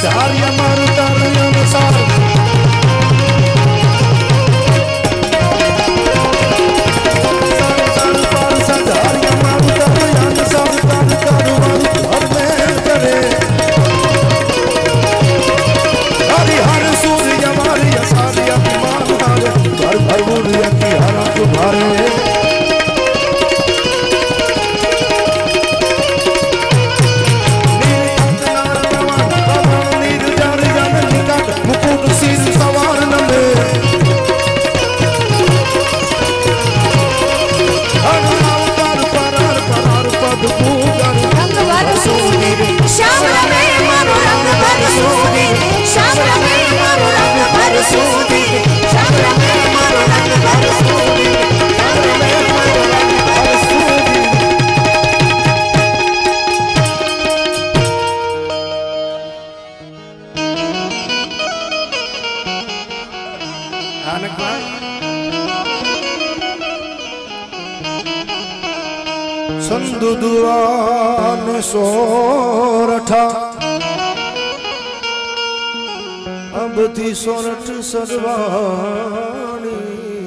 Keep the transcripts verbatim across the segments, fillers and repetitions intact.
सजारिया मारू तारू अनुसार सजारिया मारू तारू अनुसार तारू तारू मारू घर में करे हरि हर सूर्य मारी सारिया मान हारे घर घर बोलिया की हरा तुम्हारे संधु दुआन सोरठा अब थी सोरठ सरवाणी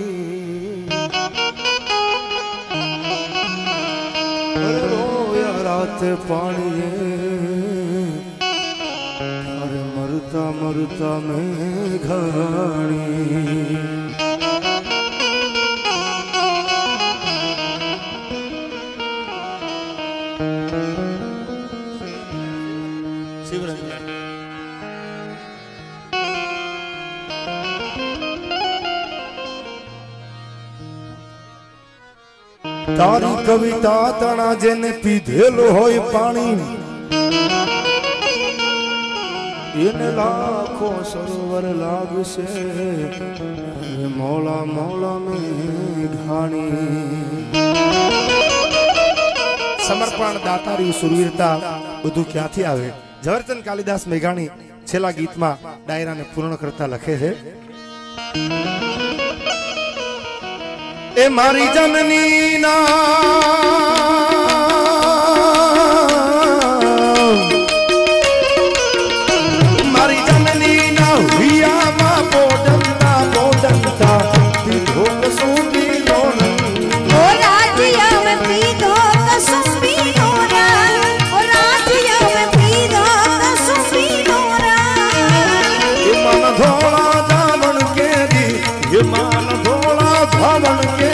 रोया रात पानी अरे मरता मरता में घाणी तारी कविता तना जेने पीधेलो होय पानी इने लाखों सरोवर लागसे मौला मौला में घाणी समर्पण दातारी सुरवीरता બધું ક્યાંથી આવે ઝવેરચંદ કાલિદાસ મેઘાણી છેલ્લા ગીતમાં ડાયરાને પૂર્ણ કરતા લખે છે ए मारी जननी ना मारी जननी ना हुआ मा बोडंता बोडंता पीधो कसुंबी लोना ओ राजिया में पीधो कसुंबी लोना ओ राजिया में पीधो कसुंबी लोना ये मन धोला दामन के दी ये मन धोला धामन के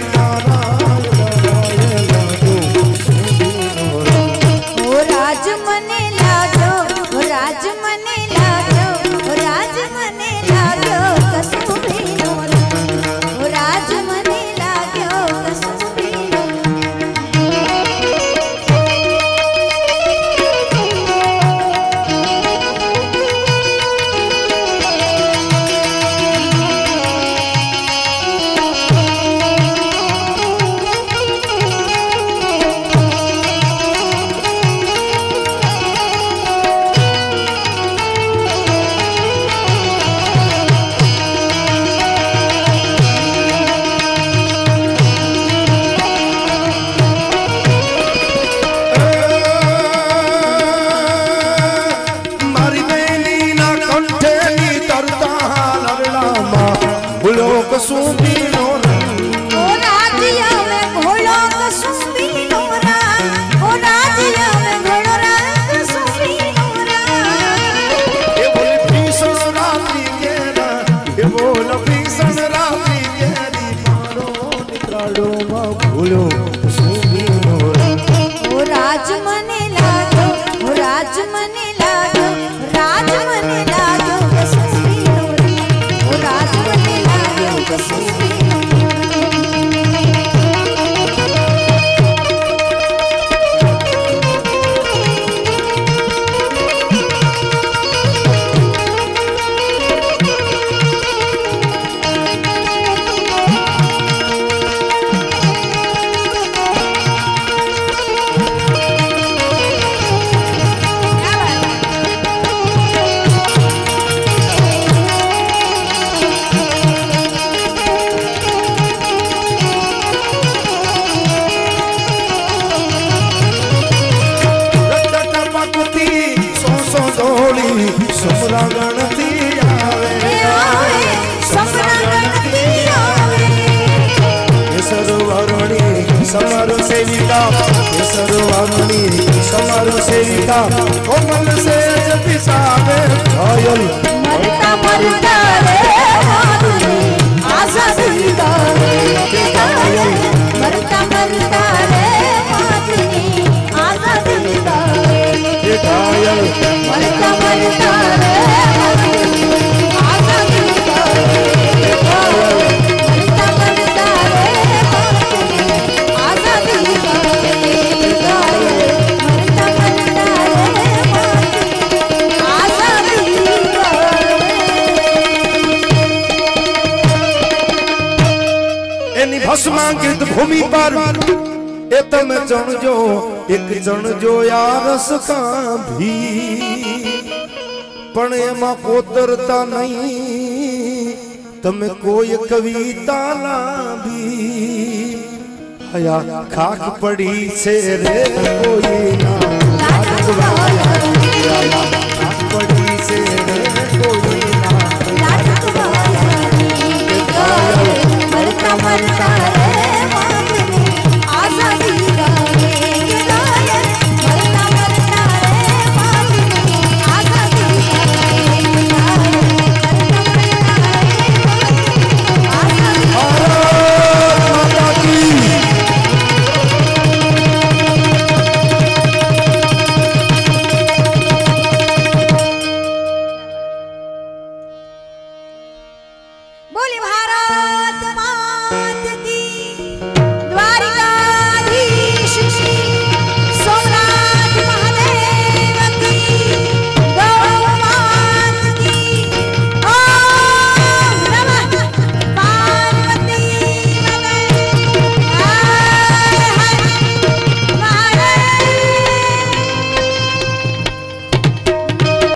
कसुंबी लोना ओ राजिया में घोड़ा कसुंबी लोना ओ राजिया में घोड़ा कसुंबी लोना ये बोल भीषण रात्रि के ना ये बोल भीषण रात्रि के दी मारो निकालो मा भूलो कसुंबी लोना ओ राज मने लागो ओ राज मने लागो राज मने लागो कसुंबी लोना ओ राज मने लागो कसुंबी सीता कोमल से पिसावे घायल मरता मरता रे माधुरी आजादी गावे घायल मरता मरता रे माधुरी आजादी गावे घायल मरता मरता रे माधुरी आजादी गावे मरता मरता रे माधुरी आजादी गावे घायल मरता मरता रे माधुरी आजादी गावे एनी भस्मांकित भूमि पर ए तमे चणजो एक चणजो यारस का भी पण एमा कोतरता नहीं तमे कोई कविता ला भी हया खाक पड़ी से रे कोई ना